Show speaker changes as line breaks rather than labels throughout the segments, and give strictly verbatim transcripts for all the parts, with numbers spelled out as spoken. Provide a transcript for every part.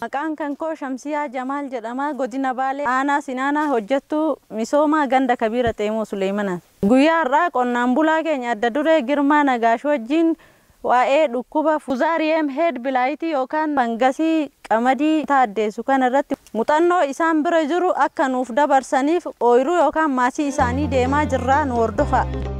Maqaan kan koo Shamsiyaa Jamaal jedhama. Godina Baalee aanaa Sinaanaa hojjettu misooma ganda Kabiira Xeemoo Suleemanaa. Guyyaa har'aa qonnaan bulaa keenya adda duree Girmaa Nagaash wajjin waa'ee dhukkuba fuuzaariyem heed bilaayitii yookaan fangasii qamadii taaddeessu kana irratti muuxannoo isaan bira jiru akka nuuf dabarsaniif ooyiruu yookaan maasii isaanii deemaa jirraa nu hordofaa.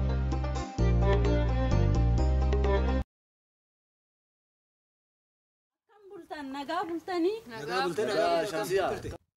Nagaa bultanii
nagaa bultanii Shamsiyaa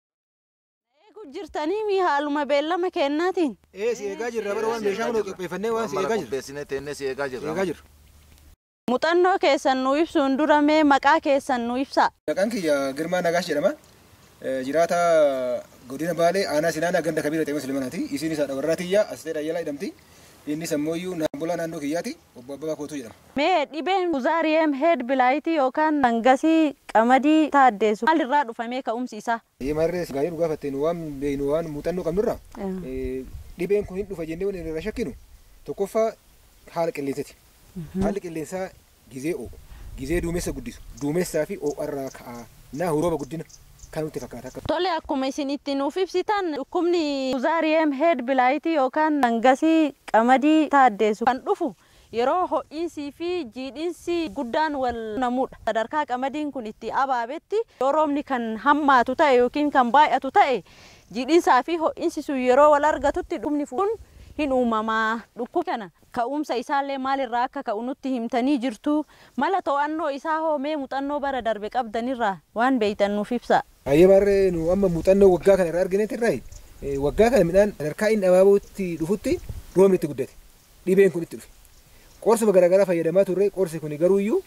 eegu jirtanii mi haaluma beellama kennaatiin
ee si eegaa jirra bara waan meeshaa nu qopheeffannee waan si eegaa jirra
beesine teenne si eegaa jirra
eegaa jirra
muuxannoo keessan nu ibsuun dura mee maqaa keessan nu ibsaa.
Maqaan kiyya Girmaa Nagaash jedhama. Jiraata godina Baalee aanaa Sinaanaa ganda Kabiira Xeemoo Suleemanaati. Isiin isaa dhawarraatiyya Asteedha Ayyalaa jedhamti. Inni sammoyyuu naambulaa naannoo kiyyaati. Obbo Abbabaa Kootuu jedhama.
Mee dhibeen fuuzaariyem heed bilaayitii yookaan fangasii qamadii taaddeessu maalirraa dhufamee ka'umsi isaa?
Marree gaayee dhugaa fattee nu waan beeynu waan muuxannoo qabnurra dhibeen kun hin dhufa jennee waan irra shakkinu tokkoffaa haala qilleensaati. Haalli qilleensaa gizee o'u gizee duumessa guddisu duumessaa fi o'arraa ka'a naa rooba guddina kan nutti fakkaata akka.
Tole akkuma isin itti nuuf ibsitan dhukkubni fuuzaariyem heed bilaayitii yookaan fangasii qamadii taaddeessu kan dhufu yeroo ho'iinsii fi jiidhinsi guddaan wal namuudha. Sadarkaa qamadiin kun itti abaabetti yoo roobni kan hammaatu ta'e yookiin kan baay'atu ta'e jiidhinsaa fi ho'iinsi sun yeroo wal argatutti dhukkubni kun hin uumamaa. Dhukkub kana ka'umsa isaallee maalirraa akka ka'u nutti himtanii jirtu. Mala to'annoo isaa hoo mee muuxannoo bara darbe qabdanirraa waan beeytan nuuf ibsaa.
Ayyee barree nu amma muuxannoo waggaa kana irraa arginetti irraa waggaa kana midhaan sadarkaa inni abaabootti dhufutti roobni itti guddate dhibeen kun itti dhufe. Qorsuma garaagaraa fayyadamaa turre qorsi kun garuuyyuu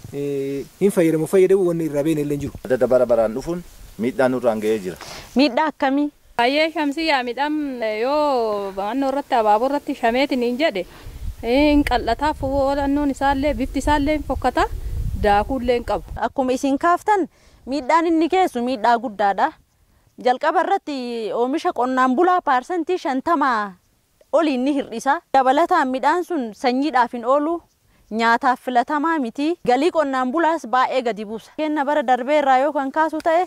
hin fayyadamu fayyadamu wanni irraa beekne illee jiru.
Adda bara baraan dhufuun miidhaan nurraan ga'ee jira.
Miidhaa akkamii?
Ayyee Shamsiyaa midhaan yoo naannoo irratti abaaboo irratti shameetiin hin jedhe hin qal'ataa fuulannoon isaallee bifti isaallee hin fokkata daakuullee hin qabu.
Akkuma isin kaaftan miidhaan inni geessu miidhaa guddaadha. Jalqaba irratti oomisha qonnaan bulaa paarsantii shantamaa oli ni hir'isa. Dabalataan midhaan sun sanyiidhaaf hin oolu nyaataaf filatamaa miti. Galii qonnaan bulaas baay'ee gadi buusa. Kenna bara darbee irraa yoo kan kaasu ta'e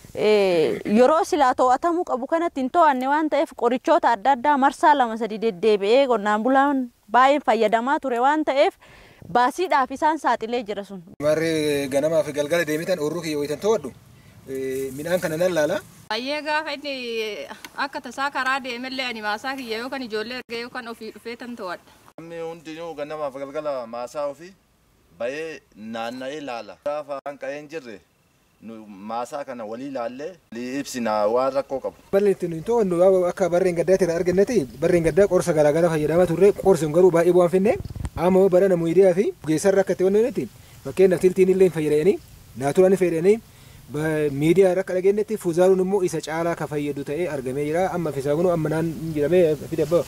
yeroo silaa to'atamuu qabu kanatti hin to'anne waan ta'eef qorichoota adda addaa marsaa lama sadi deddeebi'ee qonnaan bulaan baay'een fayyadamaa ture waan ta'eef baasiidhaaf isaan saaxilee jira sun.
Marree ganamaa fi galgala deemitan oorruu kiyya wayitan to'adhu midhaan kana nan laala.
Ayyee gaafa inni akka tasaa karaa deemellee ani maasaa kiyya yookaan ijoollee ergee yookaan ofii dhufee tan to'adha.
Namni hundinuu ganamaa fi galgala maasaa ofii bahee naanna'ee laala. Gaafa hanqa'ee hin jirre maasaa kana walii ilaallee ibsina waan rakkoo qabu.
Balli ittiin hin to'annu akka barreen gaddaatti irraa argannetti barreen gaddaa qorsa garaagaraa fayyadamaa turre qorsi kun garuu baay'ee bu'aan finne amma bara namu miidiyaa fi geessarra akka ta'e wanni fakkeenyaaf tiltiin illee fayyadanii naaturaan fayyadanii miidiyaa irra akka dhageenyetti fuuzaaruun immoo isa caalaa ka fayyadu ta'ee argamee jira. Amma fisaa kun amma naan jedhamee fide abbaa.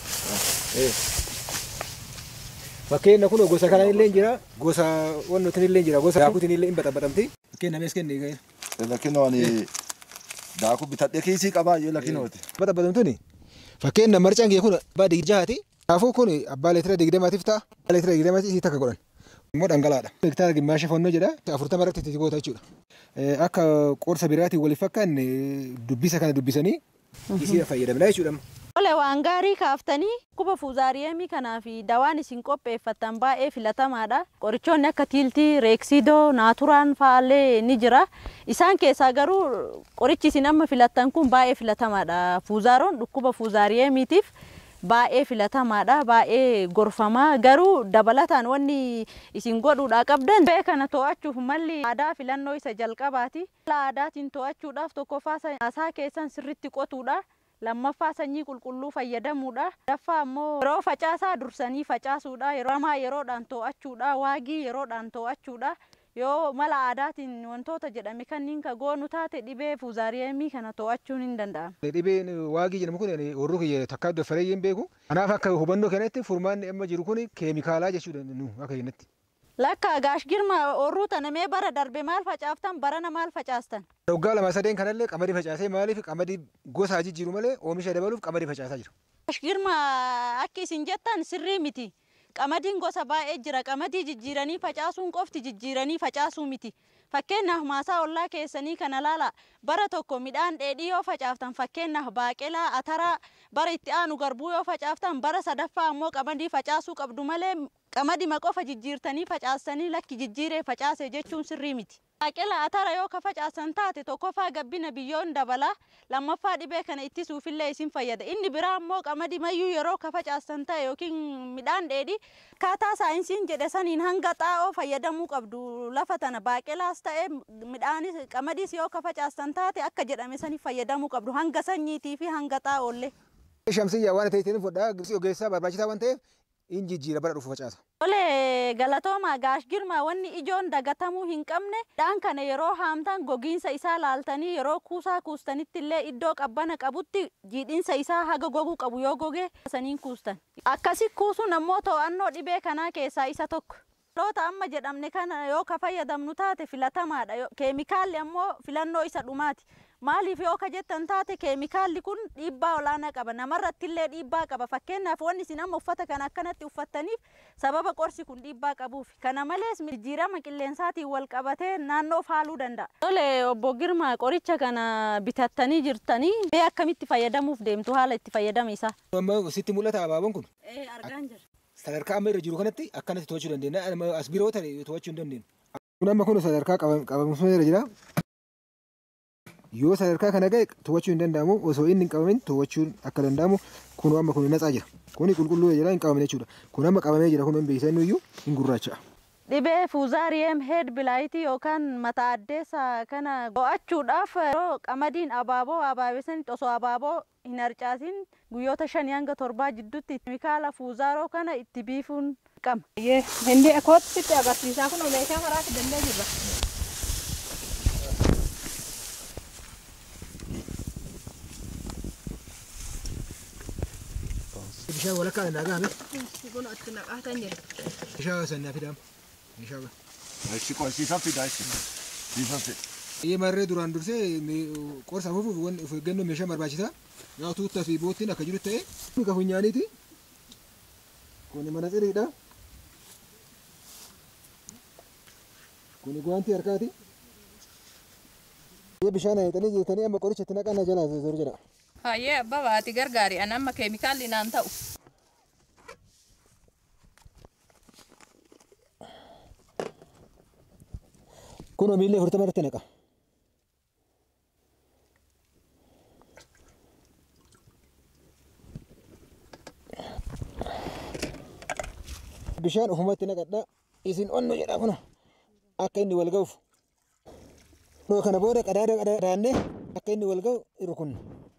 Fakkeenya kun gosa kanaan illee jira gosa wannotiin illee jira gosa daakuutiin illee hin baxabatamti. Fakkeenya mees kennee gahe.
Lakkinoon daakuu bitadhee kiisii qabaa yoo lakkinooti.
Baxabatamtuuni fakkeenya marcaan kee kun abbaa digjahaati. Daakuu kun abbaa leetira digdamaatiif ta'a. Abbaa leetira digdamaatiif isii takka godhan. Immoo dhangalaadha. Hektaara gimmaasha fonnoo jedha. Afurtama irratti itti goota jechuudha. Akka qorsa biraatiin waliif fakkaanne dubbisa kana dubbisanii isii fayyadamna jechuudha.
Ole waan gaarii kaaftanii dhukkuba fuuzaariyemii kanaa fi dawaan isin qopheeffatan baay'ee filatamaadha. Qorichoonni akka tiiltii, reeksidoo, naaturaan fa'aallee ni jira. Isaan keessaa garuu qorichi isin amma filattan kun baay'ee filatamaadha. Fuuzaaroon dhukkuba fuuzaariyemiitiif baay'ee filatamaadha, baay'ee gorfamaa. Garuu dabalataan wanni isin godhuudhaa qabdan bee kana to'achuuf malli aadaa filannoo isa jalqabaati. Mala aadaatiin to'achuudhaaf tokkoffaa maasaa keessan sirriitti qotuudha. Lammaffaa sanyii qulqulluu fayyadamuudha. Sadaffaa ammoo yeroo facaasaa dursanii facaasuudha. Yeroo hamaa yeroodhaan to'achuudha. Waagii yeroodhaan to'achuudha. Yoo mala aadaatiin wantoota jedhame kanneen ka goonu taate dhibee fuuzaariyemii kana to'achuun hin danda'amu.
Dhibeen waagii jedhamu kun oorruu kiyya takkaa daffaree hin beeku. Kanaaf akka hubannoo kanatti furmaanni amma jiru kun keemikaalaa jechuudha nu akka jennatti.
Lakka Gaash Girmaa oorruu tana mee bara darbe maal facaaftan barana maal facaastan?
Waggaa lama sadeen kanallee qamadii facaasee maaliif qamadii gosa jijjiiru malee oomisha dabaluuf qamadii facaasaa jira.
Gaash Girmaa akka isin jettan sirrii miti. Qamadiin gosa baay'ee jira. Qamadii jijjiiranii facaasuun qofti jijjiiranii facaasuu miti. Fakkeenyaaf maasaa ollaa keessanii kana laala bara tokko midhaan dheedhii yoo facaaftan fakkeenyaaf baaqelaa ataraa bara itti aanu garbuu yoo facaaftan bara sadaffaa ammoo qamadii facaasuu qabdu malee qamadii qofa jijjiirtanii facaastanii lakki jijjiiree facaase jechuun sirrii miti. Baaqelaa atara yoo ka facaasan taate tokkoffaa gabbina biyyoon dabala lammaffaa dhibee kana ittisuufillee isin fayyada. Inni biraa ammoo qamadii mayyuu yeroo ka facaasan ta'e yookiin midhaan dheedhii kaataa saayinsiin jedhe saniin hanga xaa'oo fayyadamuu qabdu lafa tana baaqelaas ta'e midhaanis qamadiis yoo ka facaasan taate akka jedhame saniif fayyadamuu qabdu hanga sanyiitii fi hanga xaa'oollee.
Shamsiyyaa waan ta'eef fudhaa ogeessaa barbaachisaa waan ta'eef in jijjiira bara dhufu facaasa.
Ole galatooma gaash girma wanni ijoon dagatamuu hin qabne dhaan kana yeroo haamtan gogiinsa isaa laaltanii yeroo kuusaa kuustanitti illee iddoo qabbana qabutti jiidhinsa isaa haga goguu qabu yoo goge saniin kuustan. Akkasi kuusuun ammoo to'annoo dhibee kanaa keessaa isa tokko. Loota amma jedhamne kana yoo ka fayyadamnu taate filatamaadha. Keemikaalli ammoo filannoo isa dhumaati. Maaliif yoo ka jettan taate keemikaalli kun dhiibbaa olaanaa qaba. Namarratti illee dhiibbaa qaba. Fakkeenyaaf wanni isin amma uffata kana akkanatti uffattaniif sababa qorsi kun dhiibbaa qabuuf. Kana malees jijjiirama qilleensaatiin wal qabatee naannoo faaluu danda'a. Tole obbo Girmaa qoricha kana bitattanii jirtanii mee akkamitti fayyadamuuf deemtu haala itti fayyadama isaa?
Amma sitti mul'ata abaaboon kun?
Ee argaan jira.
Sadarkaa amma irra jiru kanatti akkanatti to'achuu dandeenya. As biroo ta'e to'achuu hin dandeenyu. Kun amma kun sadarkaa qabamsuma irra jira. Yoo sadarkaa kana gahe to'achuu hin danda'amu osoo inni hin qabamin to'achuun akka danda'amu kun amma kun natsaa jira. Kuni qulqulluu jira hin qabamne jechuudha. Kun amma qabamee jira kun hin beeksisnu iyyuu hin gurraacha.
Dhibee fuuzaariyeem heed bilaayitii yookaan mataa addeessa kana to'achuudhaaf yeroo qamadiin abaaboo abaabesan osoo abaaboo hin harcaasin guyyoota shanii hanga torbaa jidduutti keemikaala fuuzaaroo kana itti biifuun qaba.
Hindi kootti agarsiisaa kun meeshaa maraatti danda'e jirra.
Bishaan walakkaa nagaa mi?
Kun itti naqaatan jira.
Bishaan sannaa fidaam. Bishaan.
Achi qorsiisaa fidaa achi. Biifa fi.
Iyya marree duraan dursee qorsa afuufuuf waan of eeggannoo meeshaa barbaachisaa. Yaa tuuttaa fi boottiin akka jiru ta'e. Kun ka funyaaniiti. Kun mana xiriidha. Kun guwaantii harkaati. Bishaan ayyaatanii jettanii amma qoricha itti naqannaa jalaa zoor jedha.
Hayyee abbaa baati gargaari an amma keemikaalli naan ta'u.
Kun miillee furtama irratti naqa. Bishaan ofumatti naqadhaa isin onnu jedha kun akka inni wal ga'uuf. Kana booda qadaada qadaadannee akka inni wal ga'u rukunna.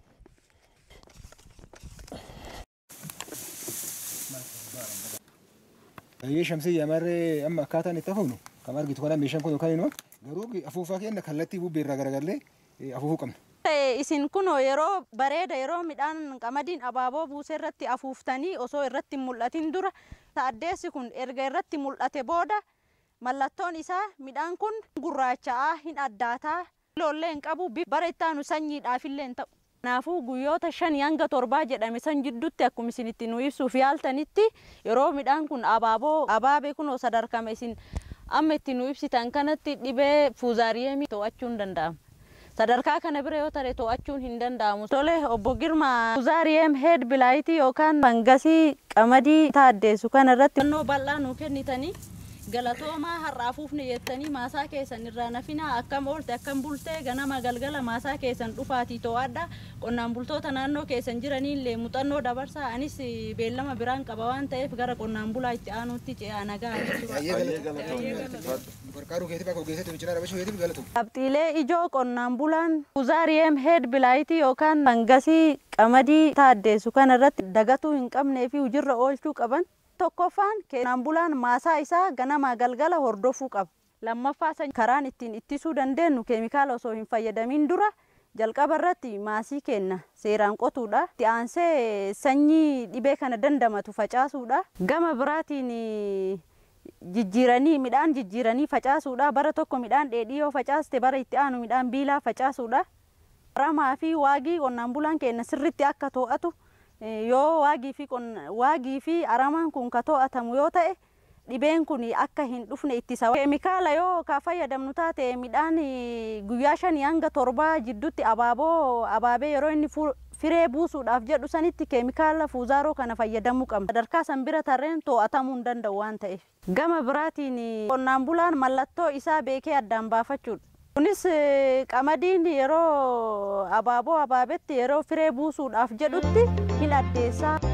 Ayyee Shamsiyyaa marree amma akkaataan itti afuufnu kan argitu kana meeshaan kun yookaan inni garuu afuufaa keenya kallattii bubbee irraa garagallee afuufuu qabna.
Isin kun yeroo bareeda yeroo midhaan qamadiin abaaboo buusee irratti afuuftanii osoo irratti mul'atin dura addeessi kun erga irratti mul'ate booda mallattoon isaa midhaan kun gurraacha'aa hin addaataa loollee hin qabu bara itti aanu sanyiidhaafillee hin ta'u. Kanaafuu guyyoota shanii hanga torbaa jedhame san jidduutti akkuma isin itti nu ibsuuf yaaltanitti yeroo midhaan kun abaaboo abaabee kun sadarkame isin amma itti nu ibsitan kanatti dhibee fuuzaariyeemii to'achuun hin danda'amu. Sadarkaa kana bira yoo ta'e to'achuun hin danda'amu. Tole obbo Girmaa fuuzaariyeem heed bilaayitii yookaan fangasii qamadii taaddeessu kana irratti hubannoo bal'aa nu kennitanii galatoomaa har'aafuufne jettanii maasaa keessan irraa nafinaa akkam oolte akkam bultee ganama galgala maasaa keessan dhufaatii to'adha. Qonnaan bultoota naannoo keessan jiraniillee muuxannoo dabarsaa anis beellama biraan qaba waan ta'eef gara qonnaan bulaa itti aanuutti ce'aa nagaa. Qabxiilee ijoo qonnaan bulaan fuuzaariyeem heed bilaayitii yookaan fangasii qamadii taaddeessu kana irratti dagatuu hin qabnee fi hojiirra oolchuu qaban. Tokkoffaan qonnaan bulaan maasaa isaa ganama galgala hordofuu qaba. Lammaffaa karaan ittiin ittisuu dandeenyu keemikaala osoo hin fayyadamin dura jalqaba irratti maasii keenya seeraan qotuudha. Itti aansee sanyii dhibee kana dandamatu facaasuudha. Gama biraatiin jijjiiranii midhaan jijjiiranii facaasuudha. Bara tokko midhaan dheedhii yoo facaaste bara itti aanu midhaan biilaa facaasuudha. Aramaa fi waagii qonnaan bulaan keenya sirriitti akka to'atu yoo waagii fi waagii fi aramaan kun ka to'atamu yoo ta'e dhibeen kun akka hin dhufne ittisa. Keemikaala yoo ka fayyadamnu taate midhaan guyyaa shanii hanga torbaa jidduutti abaaboo abaabee yeroo inni firee buusuudhaaf jedhu sanitti keemikaala fuuzaaroo kana fayyadamuu qabna. Sadarkaa san bira tarreen to'atamuu hin danda'u waan ta'eef. Gama biraatiin qonnaan bulaan mallattoo isaa beekee addaan baafachuudha. Kunis qamadiin yeroo abaaboo abaabetti yeroo firee buusuudhaaf jedhutti hin addeessaa.